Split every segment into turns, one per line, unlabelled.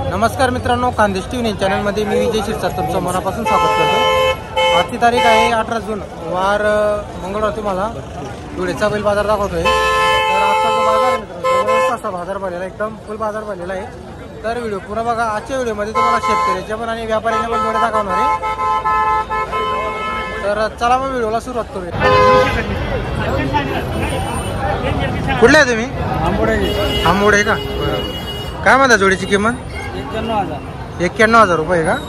नमस्कार मित्रांनो, खानदेश टीव्ही चॅनलमध्ये मी विजय शिरसाट तुमचं मनापासून स्वागत करतो। आजची तारीख आहे 18 जून, वार मंगळवार। तुम्हाला धुळेचा बैल बाजार दाखवतोय। तर आजचा जो बाजार आहे मित्रांनो, असा बाजार भरलेला, एकदम फुल बाजार भरलेला आहे। तर व्हिडिओ पूर्ण बघा। आजच्या व्हिडिओमध्ये तुम्हाला शेतकऱ्याच्या पण आणि व्यापाऱ्यांना पण जोडे दाखवणार आहे। तर चला मग व्हिडिओला सुरुवात करूया। कुठले आहे तुम्ही? आंबोडे आहे का? काय म्हणता जोडीची किंमत? 91,000 रुपये का?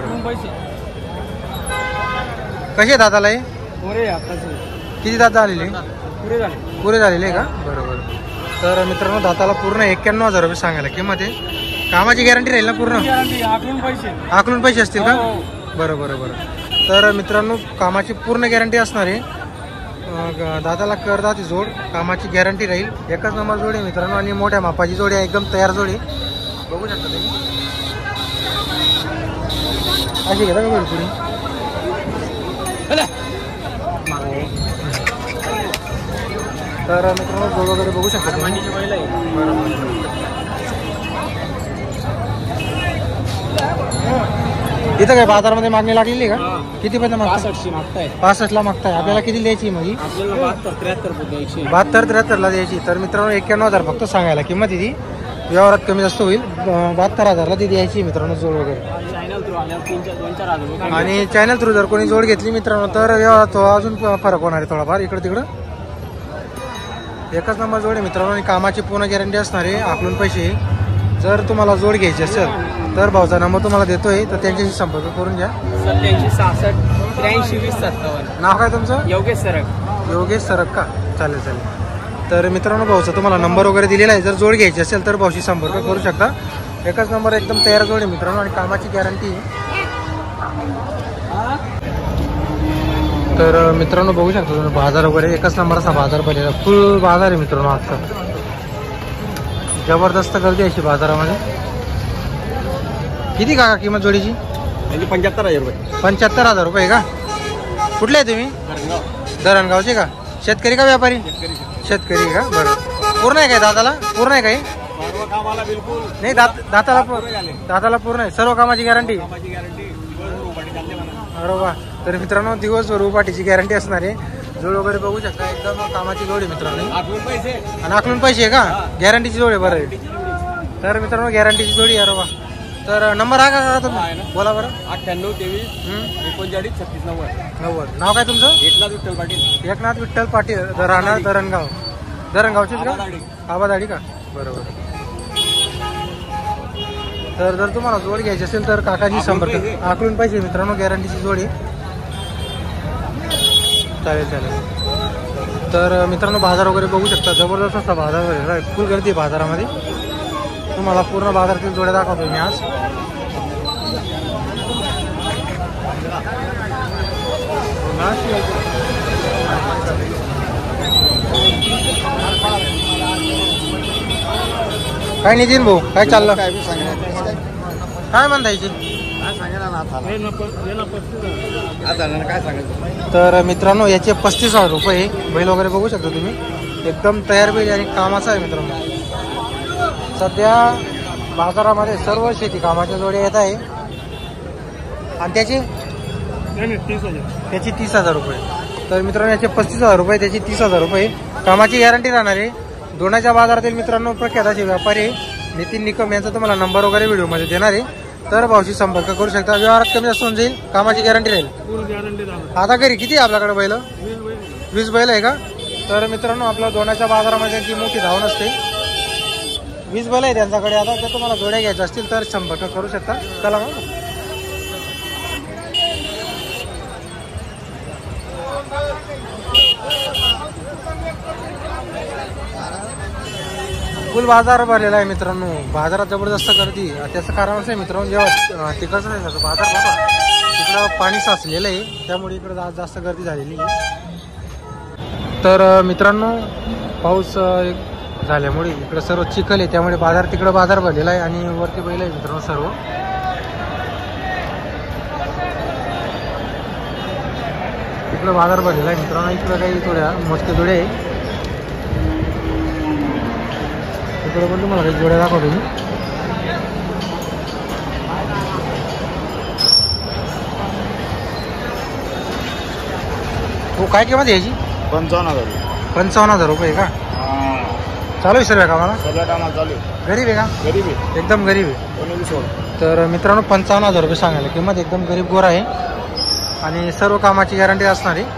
कसे दाताला आहे? किती दात झालेले? पुरे झालेले का? बरोबर। तर मित्रांनो, दाताला पूर्ण 91,000 रुपये सांगायला किंमत आहे। कामाची गॅरंटी राहील ना? पूर्ण आकलून पैसे असतील का? बरोबर बरोबर। तर मित्रांनो, कामाची पूर्ण गॅरंटी असणार आहे। दाताला करदाती जोड, कामाची गॅरंटी राहील। एकच नंबर जोडी मित्रांनो, आणि मोठ्या मापाची जोडी आहे, एकदम तयार जोडी बघू शकता तुम्ही। अशी घेता का पुढे? तर मित्रांनो, जोड वगैरे बघू शकता तुम्ही। इथं काय बाजारामध्ये मागणी लागलेली का? किती पर्यंत मागताय? 65ला मागताय। आपल्याला किती द्यायची? मग 72-73ला द्यायची। तर मित्रांनो, 91,000 फक्त सांगायला किंमत ती, व्यवहारात कमी जास्त होईल। 72,000ला ती द्यायची मित्रांनो जोड वगैरे। आणि चॅनल थ्रू जर कोणी जोड घेतली मित्रांनो, तर व्यवहारात अजून फरक होणार आहे थोडाफार इकडं तिकडं। एकच नंबर जोड आहे मित्रांनो, आणि कामाची पूर्ण गॅरंटी असणार आहे, आकलून पैसे। जर तुम्हाला जोड घ्यायची असेल तर भाऊचा नंबर तुम्हाला देतोय, तर त्यांच्याशी संपर्क करून घ्या। 87-63-20-57। नाव काय तुमचं? योगेश सरक का? चालेल चालेल। तर मित्रांनो, भाऊचा तुम्हाला नंबर वगैरे दिलेला आहे। जर जोड घ्यायची असेल तर भाऊशी संपर्क करू शकता। एकच नंबर, एकदम तयार जोड आहे मित्रांनो, आणि कामाची गॅरंटी। तर मित्रांनो, बघू शकता तुम्ही बाजार वगैरे, एकच नंबर असा बाजार भरलेला, फुल बाजार आहे मित्रांनो आजचा। जबरदस्त गर्दी अशी बाजारामध्ये। किती काका किंमत जोडीची?
75,000 रुपये।
75,000 रुपये का? कुठले आहे तुम्ही? धरणगावचे का? शेतकरी का व्यापारी? शेतकरी का? बरं। पूर्ण आहे काय दाताला? पूर्ण आहे काय? नाही, दाताला पूर्ण आहे। सर्व कामाची गॅरंटी? अरे वा। तर मित्रांनो, दिवसभर उपाटीची गॅरंटी असणार आहे। जोड वगैरे बघू शकता, एकदम कामाची जोड आहे मित्रांनो। आणि आकलून पैसे आहे का? गॅरंटीची जोड आहे। बरं आहे। तर मित्रांनो, गॅरंटीची जोडी आहे। अरे वा। तर नंबर आहे का तुम्ही? बोला बरं। 98-23-39-36-90। नाव काय तुमचं? एकनाथ विठ्ठल पाटील, राहणार धरणगावचीच का? आबादाडी का? बरोबर। तर जर तुम्हाला जोड घ्यायची असेल तर काकाची संपर्क। आकलून पैसे मित्रांनो, गॅरंटीची जोडी। चालेल चालेल। तर मित्रांनो, बाजार वगैरे बघू शकता, जबरदस्त असा बाजार वगैरे आहे, फुल गर्दी बाजारामध्ये। तुम्हाला पूर्ण बाजारातील जोड्या दाखवतो मी आज। काय नितीन भाऊ, काय चाललं? काय म्हणतायची? तर मित्रांनो, याचे 35,000 रुपये बैल वगैरे बघू शकता तुम्ही, एकदम तयार बैल आणि कामाचा आहे मित्रांनो। सध्या बाजारामध्ये सर्व शेती कामाच्या जोड्या येत आहे, आणि त्याची 30,000 रुपये। तर मित्रांनो, याचे 35,000 रुपये, त्याची 30,000 रुपये कामाची गॅरंटी राहणार आहे। दोनाच्या बाजारातील मित्रांनो प्रख्यात असे व्यापारी नितीन निकम यांचा तुम्हाला नंबर वगैरे व्हिडिओमध्ये देणार आहे। तर भाऊशी संपर्क करू शकता। व्यवहारात कमी जास्त होऊन जाईल, कामाची गॅरंटी राहील। आता घरी किती आहे आपल्याकडे बैल? 20 बैल आहे का? तर मित्रांनो, आपल्या दोनाच्या बाजारामध्ये त्यांची मोठी धावण असते। 20 बैल आहे त्यांच्याकडे। आता जर तुम्हाला जोड्या घ्यायच्या असतील तर संपर्क करू शकता। चला मग। फुल बाजार भरलेला आहे मित्रांनो, बाजारात जबरदस्त गर्दी। त्याचं कारण असं आहे मित्रांनो, जेव्हा तिकडचं नाही बाजार बघा, तिकडं पाणी साचलेलं आहे, त्यामुळे इकडं जास्त गर्दी झालेली आहे। तर मित्रांनो, पाऊस झाल्यामुळे इकडं सर्व चिखल आहे, त्यामुळे तिकडं बाजार भरलेला आहे, आणि वरती बैल आहे मित्रांनो सर्व। इकडं बाजार भरलेला आहे मित्रांनो। इकडं काही थोड्या मोजके जोड्या आहे, इकडे पण तुम्हाला काही जोड्या दाखवतो मी। हो, काय किंमत आहे याची?
55,000.
55,000 रुपये का? चालू आहे सर्व कामाला?
सगळ्या कामाला चालू आहे.
गरीब आहे का?
गरीब आहे,
एकदम गरीब आहे.
कोणी बी सोड.
तर मित्रांनो 55,000 रुपये सांगायला किंमत. एकदम गरीब गोरा आहे आणि सर्व कामाची गॅरंटी असणार आहे.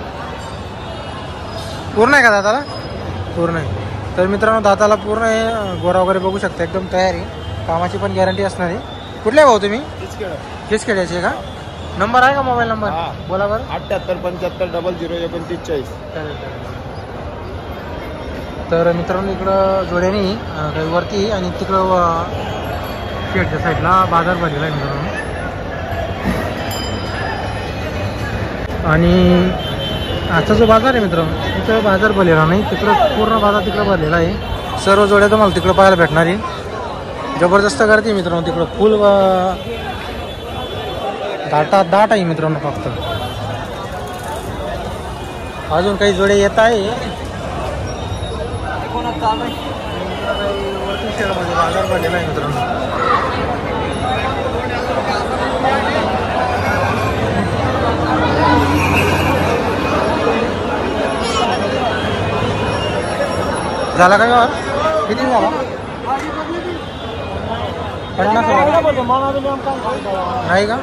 पूर्ण आहे का दाताला? पूर्ण आहे. तर मित्रांनो दाताला पूर्ण आहे, गोरा वगैरे बघू शकता, एकदम तयार आहे. कामाची पण गॅरंटी असणार आहे. कुठले भाऊ तुम्ही? केस खेळायचे का? नंबर आहे का मोबाईल नंबर? बोला बरं.
78 75 00 29
चालेल. तर मित्रांनो इकडं जोड्याने काही वरती आणि तिकडं शेडच्या साईडला बाजार भरलेला आहे मित्रांनो. आणि आजचा जो बाजार आहे मित्रांनो, तिथं बाजार भरलेला नाही, तिकडं पूर्ण बाजार तिकडं भरलेला आहे. सर्व जोड्या तुम्हाला तिकडं पाहायला भेटणार आहे. जबरदस्त गर्दी मित्रांनो, तिकडं फुल दाट आहे मित्रांनो. फक्त अजून काही जोडे येत आहे. वरती शेडमध्ये बाजार भरलेला आहे मित्रांनो. झाला का व्यवहार? किती झाला? 50,000 नाही का?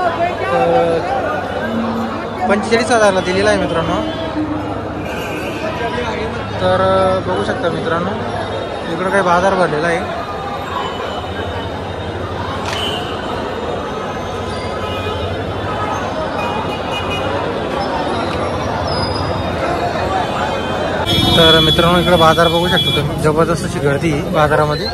45,000ला दिलेला आहे मित्रांनो. तर बघू शकता मित्रांनो, इकडं काही बाजार भरलेला आहे. तर मित्रांनो इकडे बाजार बघू शकता तुम्ही, जबरदस्त अशी गर्दी बाजारामध्ये.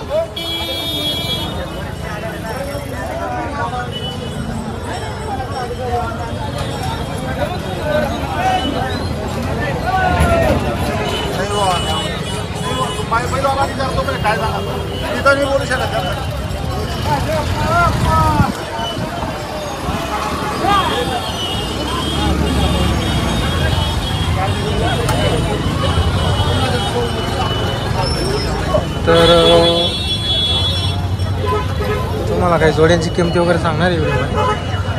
काय सांगा बोलू शकत.
तर तुम्हाला काही जोड्यांची किंमती वगैरे सांगणार आहे व्हिडिओमध्ये.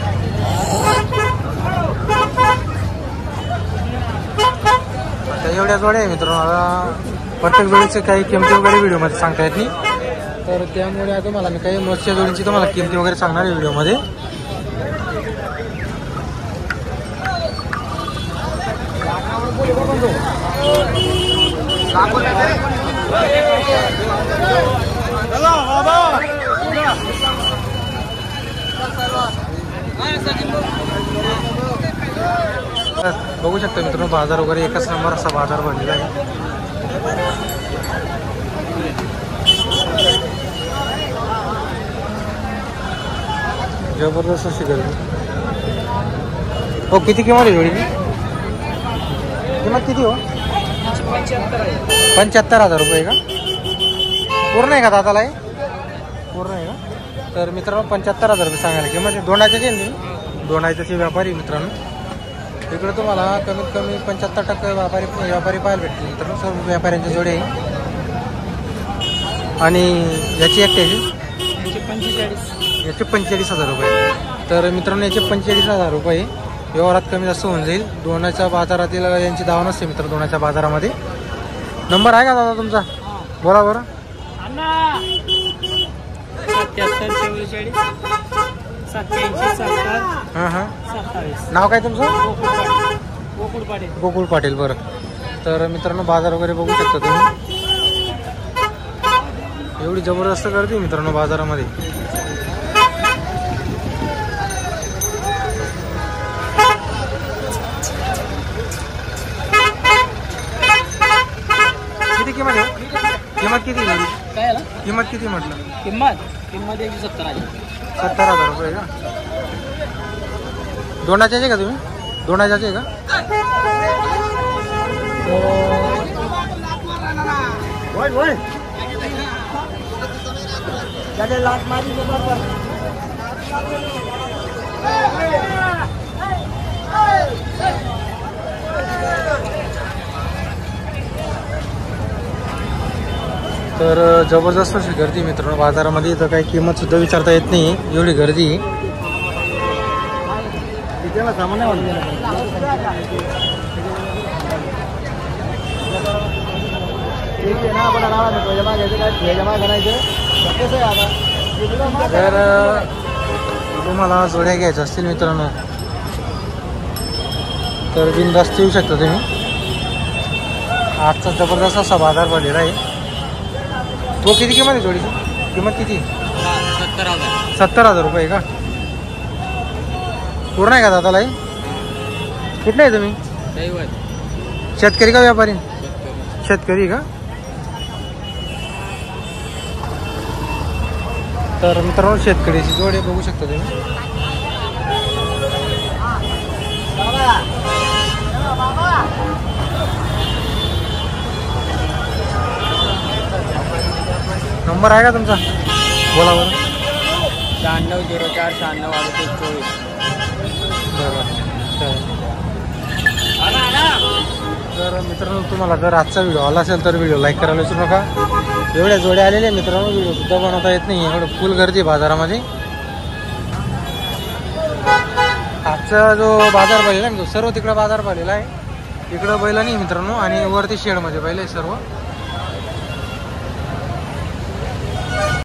एवढ्या जोड्या आहे मित्रांनो, आता प्रत्येक जोडीचे काही किंमती वगैरे व्हिडिओमध्ये सांगता येत नाही. तर त्यामुळे तुम्हाला मी काही मोजच्या जोडींची तुम्हाला किंमती वगैरे सांगणार आहे व्हिडिओमध्ये. बघू शकता मित्रांनो, बाजार वगैरे एकच नंबर असा बाजार भरलेला आहे. जबरदस्त अशी गर्दी. हो, किती किंमत आहे जोडीची? किंमत किती हो? 75,000 रुपये का? पूर्ण आहे का दाताला? आहे पूर्ण आहे का? तर मित्रांनो 75,000 रुपये सांगायला किंमत. दोंडाचे ना, दोंडाचे व्यापारी मित्रांनो. इकडे तुम्हाला कमीत कमी 75% व्यापारी पाहायला भेटतील मित्रांनो. सर्व व्यापाऱ्यांच्या जोडे आहे. आणि याची एकट्याची याचे 45,000 रुपये. तर मित्रांनो याचे 45,000 रुपये. व्यवहारात कमी जास्त होऊन जाईल. दोनाच्या बाजारातील यांची दावा नसते मित्र दोनाच्या बाजारामध्ये. नंबर आहे का दादा तुमचा? बोला बरं.
77
नाव काय तुमचं?
गोकुळ पाटील.
गोकुळ पाटील. बरं. तर मित्रांनो बाजार वगैरे बघू शकता तुम्ही. एवढी जबरदस्त गर्दी मित्रांनो बाजारामध्ये. किती किंमत आहे? किंमत किती झाली?
काय
किंमत किती म्हटलं?
किंमत 70,000.
70,000 रुपये का? दोंडाचे आहे का तुम्ही? दोंडाचे आहे का? तर जबरदस्त अशी गर्दी मित्रांनो बाजारामध्ये. तर काही किंमत सुद्धा विचारता येत नाही, एवढी गर्दी.
ठीक आहे ना आपण नावा तुझ्या मागायचं काय तुझ्या माग करायचं कसं आहे आता
तर तुम्हाला जोड्या घ्यायच्या असतील मित्रांनो तर बिनधास्त येऊ शकता तुम्ही. आजचा जबरदस्त असा बाजार भरलेला आहे. तो किती किंमत आहे जोडीची? किंमत किती?
70,000.
70,000 रुपये का? पूर्ण आहे का दादाला? कुठले आहे तुम्ही? शेतकरी का व्यापारी? शेतकरी का? तर मित्रांनो शेतकऱ्याची जोड आहे बघू शकता तुम्ही. नंबर आहे का तुमचा? बोला बरं.
9604962824.
बरं तर मित्रांनो तुम्हाला जर आजचा व्हिडिओ आला असेल तर व्हिडिओ लाईक करायला विसरू नका. एवढ्या जोड्या आलेल्या मित्रांनो व्हिडिओ सुद्धा बनवता येत नाही. एवढं फुल गर्दी बाजारामध्ये. आजचा जो बाजार भरलेला आहे तो सर्व तिकडं बाजार भरलेला आहे. इकडं बैल नाही मित्रांनो आणि वरती शेडमध्ये बैल आहे सर्व.